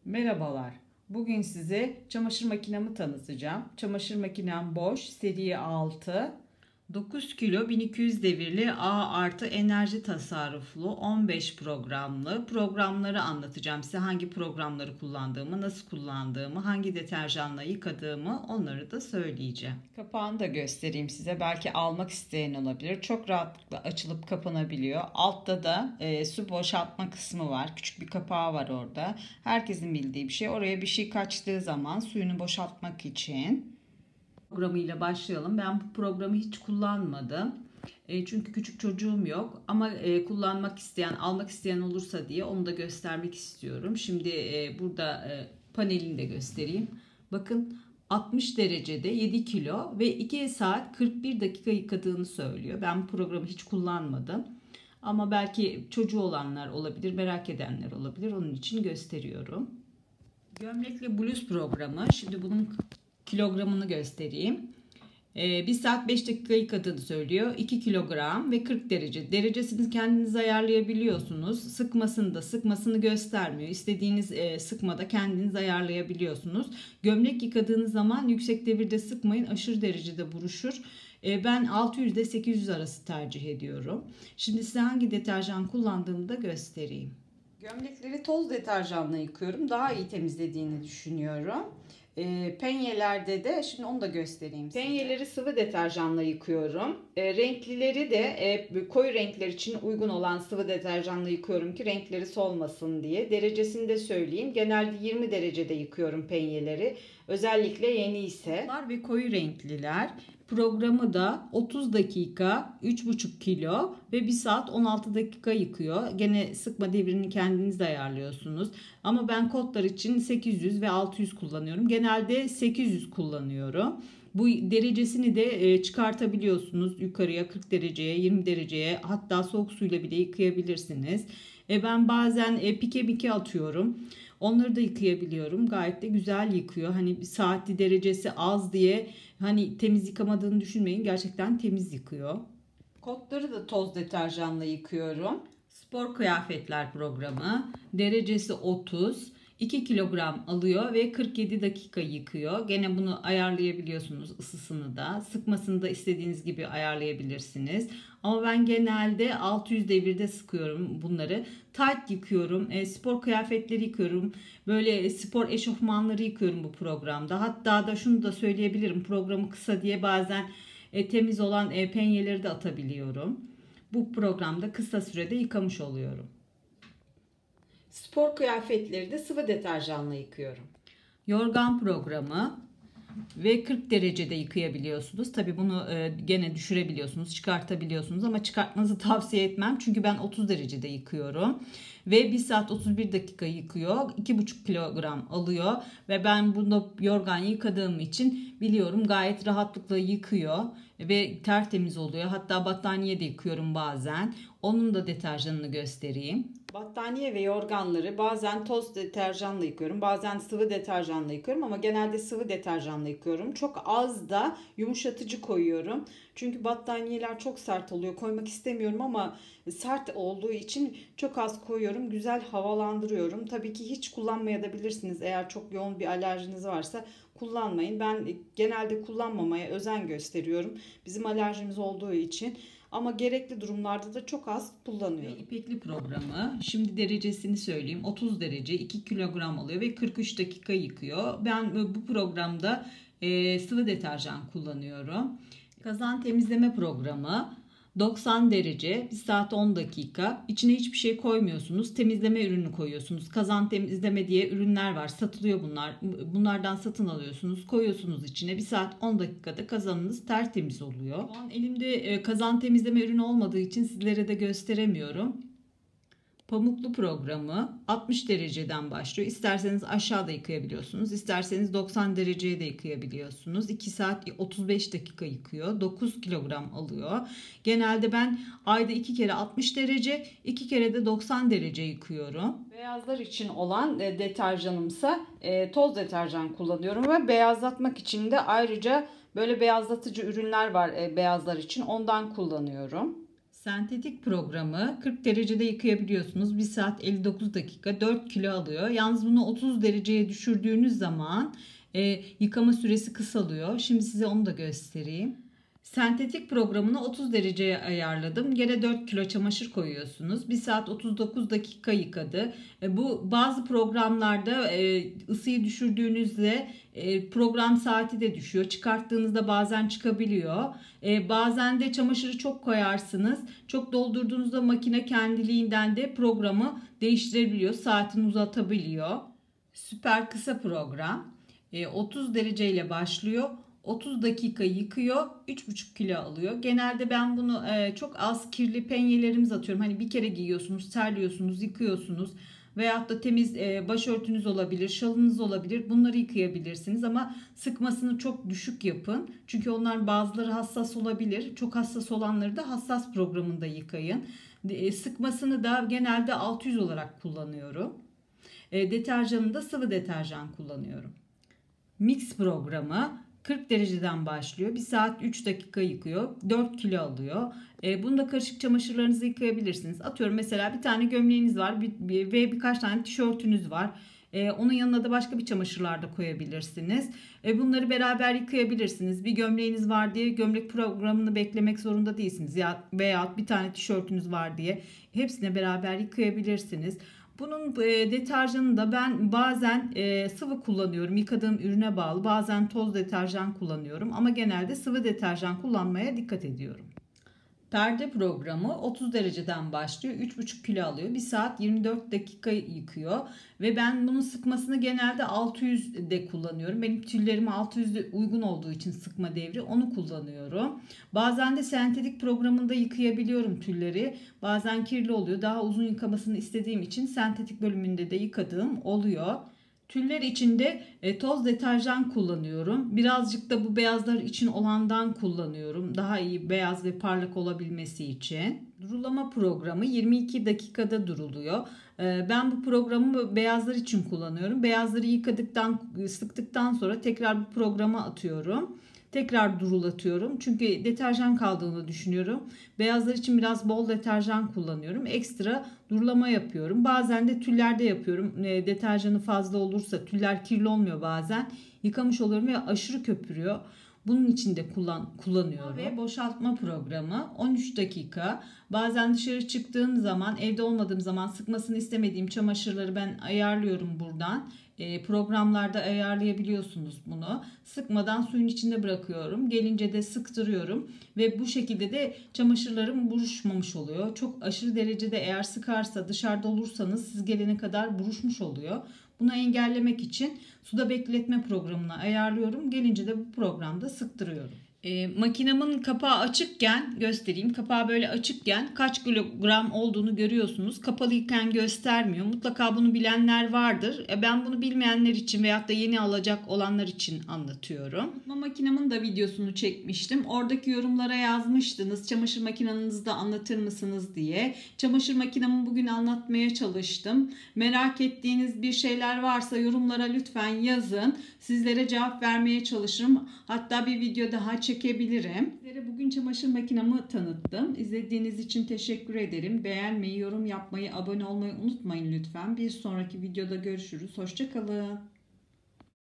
Merhabalar. Bugün size çamaşır makinemi tanıtacağım. Çamaşır makinem Bosch seri 6. 9 kilo 1200 devirli A artı enerji tasarruflu 15 programlı programları anlatacağım size. Hangi programları kullandığımı, nasıl kullandığımı, hangi deterjanla yıkadığımı onları da söyleyeceğim. Kapağını da göstereyim size. Belki almak isteyen olabilir. Çok rahatlıkla açılıp kapanabiliyor. Altta da su boşaltma kısmı var. Küçük bir kapağı var orada. Herkesin bildiği bir şey. Oraya bir şey kaçtığı zaman suyunu boşaltmak için. Programıyla başlayalım. Ben bu programı hiç kullanmadım. Çünkü küçük çocuğum yok. Ama kullanmak isteyen, almak isteyen olursa diye onu da göstermek istiyorum. Şimdi burada panelini de göstereyim. Bakın 60 derecede 7 kilo ve 2 saat 41 dakika yıkadığını söylüyor. Ben bu programı hiç kullanmadım. Ama belki çocuğu olanlar olabilir, merak edenler olabilir. Onun için gösteriyorum. Gömlekli bluz programı. Şimdi bunun kilogramını göstereyim. 1 saat 5 dakika yıkadığını söylüyor. 2 kilogram ve 40 derece. Derecesini kendiniz ayarlayabiliyorsunuz. Sıkmasını göstermiyor. İstediğiniz sıkmada kendiniz ayarlayabiliyorsunuz. Gömlek yıkadığınız zaman yüksek devirde sıkmayın. Aşırı derecede buruşur. Ben 600 ile 800 arası tercih ediyorum. Şimdi size hangi deterjan kullandığımı da göstereyim. Gömlekleri toz deterjanla yıkıyorum. Daha iyi temizlediğini düşünüyorum. Penyelerde de şimdi onu da göstereyim size. Penyeleri sıvı deterjanla yıkıyorum. Renklileri de koyu renkler için uygun olan sıvı deterjanla yıkıyorum ki renkleri solmasın diye. Derecesini de söyleyeyim. Genelde 20 derecede yıkıyorum penyeleri. Özellikle yeni ise. Ve koyu renkliler. Programı da 30 dakika 3,5 kilo ve 1 saat 16 dakika yıkıyor. Gene sıkma devrini kendiniz de ayarlıyorsunuz. Ama ben kodlar için 800 ve 600 kullanıyorum. Genelde 800 kullanıyorum. Bu derecesini de çıkartabiliyorsunuz. Yukarıya 40 dereceye, 20 dereceye, hatta soğuk suyla bile yıkayabilirsiniz. Ben bazen pike atıyorum. Onları da yıkayabiliyorum. Gayet de güzel yıkıyor. Hani bir saatli derecesi az diye hani temiz yıkamadığını düşünmeyin. Gerçekten temiz yıkıyor. Kotları da toz deterjanla yıkıyorum. Spor kıyafetler programı. Derecesi 30. 2 kilogram alıyor ve 47 dakika yıkıyor. Gene bunu ayarlayabiliyorsunuz, ısısını da. Sıkmasını da istediğiniz gibi ayarlayabilirsiniz. Ama ben genelde 600 devirde sıkıyorum bunları. Tight yıkıyorum. Spor kıyafetleri yıkıyorum. Böyle spor eşofmanları yıkıyorum bu programda. Hatta da şunu da söyleyebilirim. Programı kısa diye bazen temiz olan penyeleri de atabiliyorum. Bu programda kısa sürede yıkamış oluyorum. Spor kıyafetleri de sıvı deterjanla yıkıyorum. Yorgan programı ve 40 derecede yıkayabiliyorsunuz. Tabi bunu gene düşürebiliyorsunuz, çıkartabiliyorsunuz ama çıkartmanızı tavsiye etmem. Çünkü ben 30 derecede yıkıyorum. Ve 1 saat 31 dakika yıkıyor. 2,5 kilogram alıyor. Ve ben bunu yorgan yıkadığım için biliyorum gayet rahatlıkla yıkıyor. Ve tertemiz oluyor. Hatta battaniye de yıkıyorum bazen. Onun da deterjanını göstereyim. Battaniye ve yorganları bazen toz deterjanla yıkıyorum. Bazen sıvı deterjanla yıkıyorum ama genelde sıvı deterjanla yıkıyorum. Çok az da yumuşatıcı koyuyorum. Çünkü battaniyeler çok sert oluyor. Koymak istemiyorum ama sert olduğu için çok az koyuyorum. Güzel havalandırıyorum. Tabii ki hiç kullanmayabilirsiniz. Eğer çok yoğun bir alerjiniz varsa kullanmayın. Ben genelde kullanmamaya özen gösteriyorum. Bizim alerjimiz olduğu için. Ama gerekli durumlarda da çok az kullanıyorum. Ve ipekli programı. Şimdi derecesini söyleyeyim. 30 derece 2 kilogram alıyor ve 43 dakika yıkıyor. Ben bu programda sıvı deterjan kullanıyorum. Kazan temizleme programı. 90 derece 1 saat 10 dakika. İçine hiçbir şey koymuyorsunuz. Temizleme ürünü koyuyorsunuz. Kazan temizleme diye ürünler var. Satılıyor bunlar. Bunlardan satın alıyorsunuz. Koyuyorsunuz içine. 1 saat 10 dakikada kazanınız tertemiz oluyor. Şu an elimde kazan temizleme ürünü olmadığı için sizlere de gösteremiyorum. Pamuklu programı 60 dereceden başlıyor. İsterseniz aşağıda yıkayabiliyorsunuz. İsterseniz 90 dereceye de yıkayabiliyorsunuz. 2 saat 35 dakika yıkıyor. 9 kilogram alıyor. Genelde ben ayda 2 kere 60 derece, 2 kere de 90 derece yıkıyorum. Beyazlar için olan deterjanımsa toz deterjan kullanıyorum ve beyazlatmak için de ayrıca böyle beyazlatıcı ürünler var beyazlar için. Ondan kullanıyorum. Sentetik programı 40 derecede yıkayabiliyorsunuz. 1 saat 59 dakika 4 kilo alıyor. Yalnız bunu 30 dereceye düşürdüğünüz zaman yıkama süresi kısalıyor. Şimdi size onu da göstereyim. Sentetik programını 30 dereceye ayarladım. Gene 4 kilo çamaşır koyuyorsunuz. 1 saat 39 dakika yıkadı. Bu bazı programlarda ısıyı düşürdüğünüzde program saati de düşüyor. Çıkarttığınızda bazen çıkabiliyor. Bazen de çamaşırı çok koyarsınız. Çok doldurduğunuzda makine kendiliğinden de programı değiştirebiliyor. Saatini uzatabiliyor. Süper kısa program. 30 dereceyle başlıyor. 30 dakika yıkıyor. 3,5 kilo alıyor. Genelde ben bunu çok az kirli penyelerimiz atıyorum. Hani bir kere giyiyorsunuz, terliyorsunuz, yıkıyorsunuz. Veyahut da temiz başörtünüz olabilir, şalınız olabilir. Bunları yıkayabilirsiniz ama sıkmasını çok düşük yapın. Çünkü onlar bazıları hassas olabilir. Çok hassas olanları da hassas programında yıkayın. Sıkmasını da genelde 600 olarak kullanıyorum. Deterjanını da sıvı deterjan kullanıyorum. Mix programı 40 dereceden başlıyor. 1 saat 3 dakika yıkıyor. 4 kilo alıyor. Bunda karışık çamaşırlarınızı yıkayabilirsiniz. Atıyorum mesela bir tane gömleğiniz var ve birkaç tane tişörtünüz var. Onun yanına da başka bir çamaşırlar da koyabilirsiniz. Bunları beraber yıkayabilirsiniz. Bir gömleğiniz var diye gömlek programını beklemek zorunda değilsiniz. Veya bir tane tişörtünüz var diye hepsini beraber yıkayabilirsiniz. Bunun deterjanını da ben bazen sıvı kullanıyorum. Yıkadığım ürüne bağlı. Bazen toz deterjan kullanıyorum. Ama genelde sıvı deterjan kullanmaya dikkat ediyorum. Perde programı 30 dereceden başlıyor. 3,5 kilo alıyor. 1 saat 24 dakika yıkıyor. Ve ben bunun sıkmasını genelde 600'de kullanıyorum. Benim tüllerime 600'de uygun olduğu için sıkma devri onu kullanıyorum. Bazen de sentetik programında yıkayabiliyorum tülleri. Bazen kirli oluyor. Daha uzun yıkamasını istediğim için sentetik bölümünde de yıkadığım oluyor. Tüller içinde toz deterjan kullanıyorum. Birazcık da bu beyazlar için olandan kullanıyorum. Daha iyi beyaz ve parlak olabilmesi için. Durulama programı 22 dakikada duruluyor. Ben bu programı beyazlar için kullanıyorum. Beyazları sıktıktan sonra tekrar bu programa atıyorum. Tekrar durulatıyorum. Çünkü deterjan kaldığını düşünüyorum. Beyazlar için biraz bol deterjan kullanıyorum. Ekstra durulama yapıyorum. Bazen de tüllerde yapıyorum. Deterjanı fazla olursa tüller kirli olmuyor bazen. Yıkamış oluyorum ve aşırı köpürüyor. Bunun için de kullanıyorum. Ve boşaltma programı 13 dakika. Bazen dışarı çıktığım zaman, evde olmadığım zaman sıkmasını istemediğim çamaşırları ben ayarlıyorum buradan. Programlarda ayarlayabiliyorsunuz bunu. Sıkmadan suyun içinde bırakıyorum. Gelince de sıktırıyorum ve bu şekilde de çamaşırlarım buruşmamış oluyor. Çok aşırı derecede eğer sıkarsa, dışarıda olursanız siz gelene kadar buruşmuş oluyor. Bunu engellemek için suda bekletme programını ayarlıyorum. Gelince de bu programda sıktırıyorum. Makinemin kapağı açıkken göstereyim. Kapağı böyle açıkken kaç kilogram olduğunu görüyorsunuz. Kapalıyken göstermiyor. Mutlaka bunu bilenler vardır. Ben bunu bilmeyenler için veyahut da yeni alacak olanlar için anlatıyorum. Kurutma makinemin de videosunu çekmiştim. Oradaki yorumlara yazmıştınız. Çamaşır makinenizi de anlatır mısınız diye. Çamaşır makinemi bugün anlatmaya çalıştım. Merak ettiğiniz bir şeyler varsa yorumlara lütfen yazın. Sizlere cevap vermeye çalışırım. Hatta bir video daha çekebilirim. Sizlere bugün çamaşır makinemi tanıttım. İzlediğiniz için teşekkür ederim. Beğenmeyi, yorum yapmayı, abone olmayı unutmayın lütfen. Bir sonraki videoda görüşürüz. Hoşça kalın.